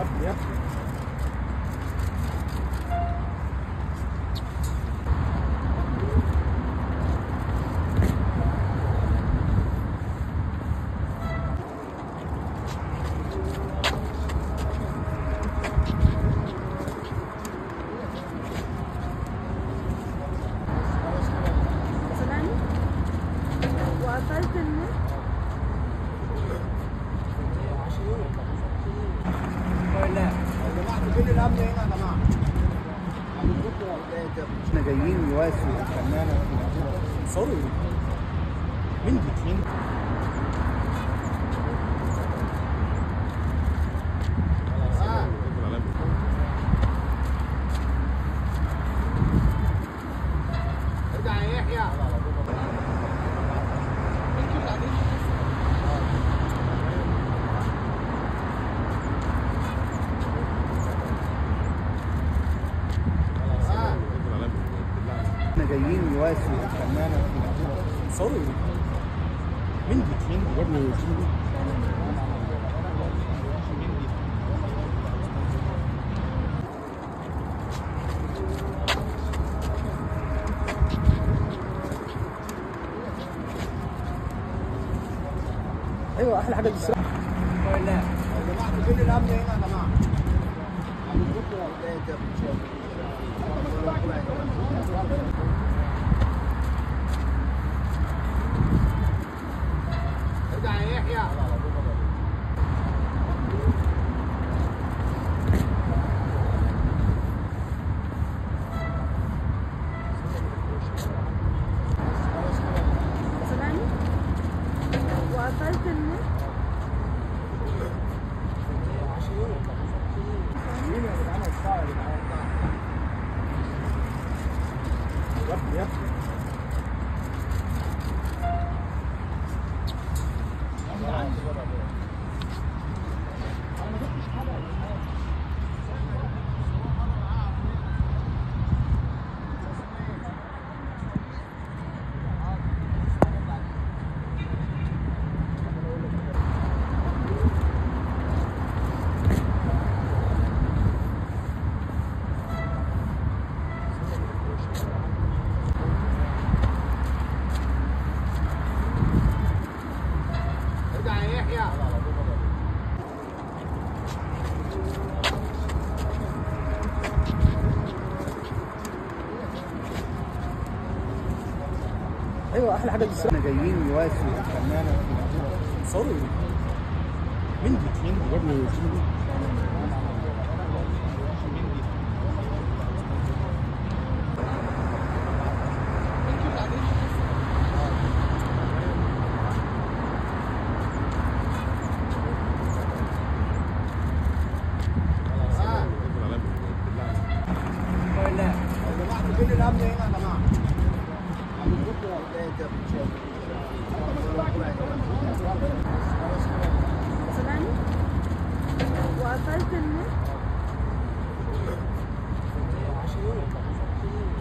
يب. سامعني؟ وقفلت النت. لا يا جماعه فين الامن هنا يا جماعه؟ احنا جايين نواسي الفنانه صوروا مين دي؟ ارجع يا يحيى. احنا جايين نواسي الفنانه صوروا مين دي؟ برضه ايوه احلى حاجه الصراحه. لا يا جماعه فين الامن هنا يا جماعه؟ ارجع يا يحيى. سامعني؟ وقفلت النت. مين يا جدعان الساعه يا جدعان؟ يب. ارجع يا يحيى. ايوه احلى حاجه الصراحه. احنا جايين نواسي الفنانه صوروا مين دي؟ برضه